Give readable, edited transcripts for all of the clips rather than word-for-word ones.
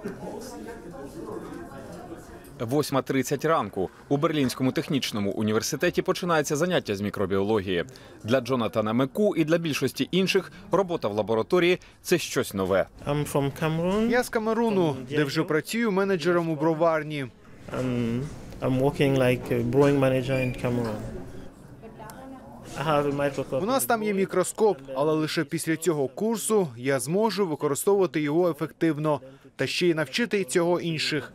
8:30 ранку. У Берлінському технічному університеті починається заняття з мікробіології. Для Джонатана Меку і для більшості інших робота в лабораторії – це щось нове. Я з Камеруну, де вже працюю менеджером у броварні. У нас там є мікроскоп, але лише після цього курсу я зможу використовувати його ефективно та ще й навчити цього інших.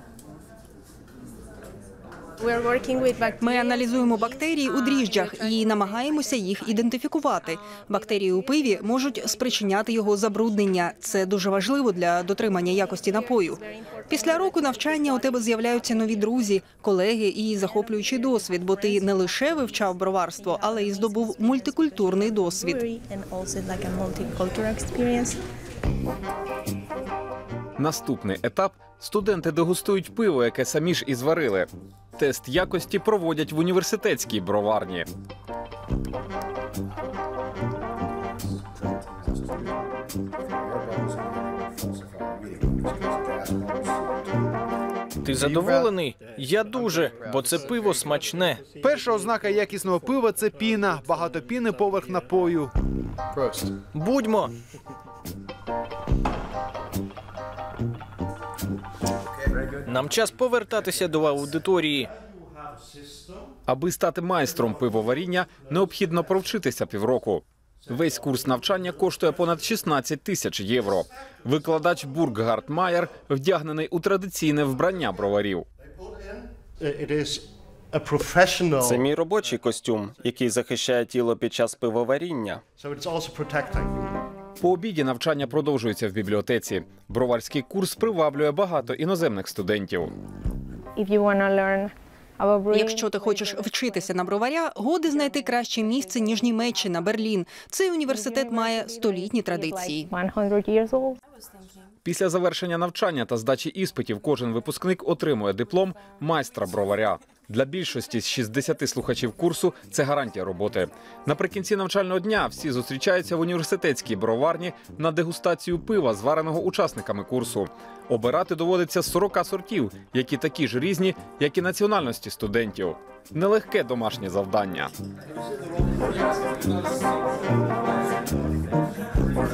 Ми аналізуємо бактерії у дріжджах і намагаємося їх ідентифікувати. Бактерії у пиві можуть спричиняти його забруднення. Це дуже важливо для дотримання якості напою. Після року навчання у тебе з'являються нові друзі, колеги і захоплюючий досвід, бо ти не лише вивчав броварство, але й здобув мультикультурний досвід. Наступний етап – студенти дегустують пиво, яке самі ж і зварили. Тест якості проводять в університетській броварні. Ти задоволений? Я дуже, бо це пиво смачне. Перша ознака якісного пива – це піна. Багато піни поверх напою. Будьмо! Нам час повертатися до аудиторії. Аби стати майстром пивоваріння, необхідно провчитися півроку. Весь курс навчання коштує понад 16 тисяч євро. Викладач Бургхард Майер вдягнений у традиційне вбрання броварів. Це мій робочий костюм, який захищає тіло під час пивоваріння. По обіді навчання продовжується в бібліотеці. Броварський курс приваблює багато іноземних студентів. Якщо ти хочеш вчитися на броваря, годи знайти краще місце, ніж Німеччина, Берлін. Цей університет має столітні традиції. Після завершення навчання та здачі іспитів кожен випускник отримує диплом майстра броваря. Для більшості з 60 слухачів курсу це гарантія роботи. Наприкінці навчального дня всі зустрічаються в університетській броварні на дегустацію пива, звареного учасниками курсу. Обирати доводиться з 40 сортів, які такі ж різні, як і національності студентів. Нелегке домашнє завдання.